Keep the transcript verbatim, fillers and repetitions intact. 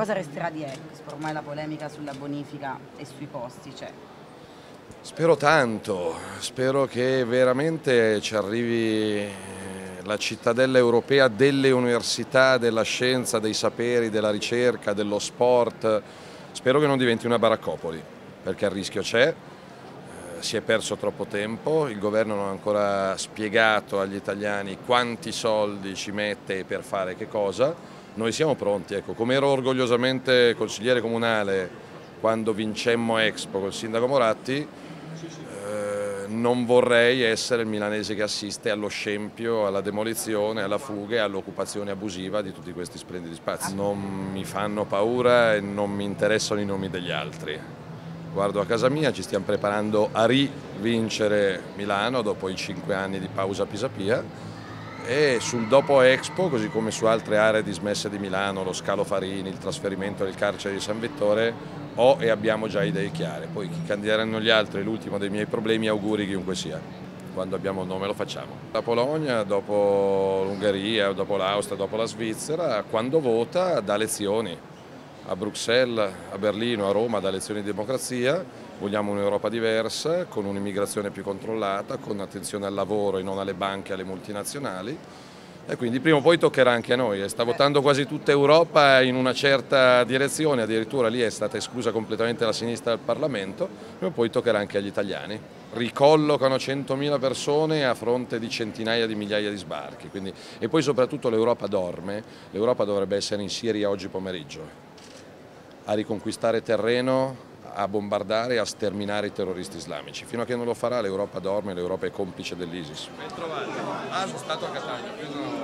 cosa resterà di Expo? Ormai la polemica sulla bonifica e sui costi c'è. Spero tanto, spero che veramente ci arrivi la cittadella europea delle università, della scienza, dei saperi, della ricerca, dello sport. Spero che non diventi una baraccopoli, perché il rischio c'è, si è perso troppo tempo, il governo non ha ancora spiegato agli italiani quanti soldi ci mette e per fare che cosa. Noi siamo pronti, ecco, come ero orgogliosamente consigliere comunale quando vincemmo Expo col sindaco Moratti, eh, non vorrei essere il milanese che assiste allo scempio, alla demolizione, alla fuga e all'occupazione abusiva di tutti questi splendidi spazi. Non mi fanno paura e non mi interessano i nomi degli altri. Guardo a casa mia, ci stiamo preparando a rivincere Milano dopo i cinque anni di pausa Pisapia e sul dopo Expo, così come su altre aree dismesse di Milano, lo Scalo Farini, il trasferimento del carcere di San Vittore, ho e abbiamo già idee chiare. Poi chi candideranno gli altri è l'ultimo dei miei problemi, auguri chiunque sia. Quando abbiamo il nome lo facciamo. La Polonia, dopo l'Ungheria, dopo l'Austria, dopo la Svizzera, quando vota dà lezioni. A Bruxelles, a Berlino, a Roma dà lezioni di democrazia, vogliamo un'Europa diversa, con un'immigrazione più controllata, con attenzione al lavoro e non alle banche e alle multinazionali e quindi prima o poi toccherà anche a noi. Sta votando quasi tutta Europa in una certa direzione, addirittura lì è stata esclusa completamente la sinistra dal Parlamento, prima o poi toccherà anche agli italiani. Ricollocano centomila persone a fronte di centinaia di migliaia di sbarchi, quindi, e poi soprattutto l'Europa dorme, l'Europa dovrebbe essere in Siria oggi pomeriggio, a riconquistare terreno, a bombardare e a sterminare i terroristi islamici. Fino a che non lo farà l'Europa dorme, l'Europa è complice dell'ISIS. Ben trovato. Ah, sono stato a Catania.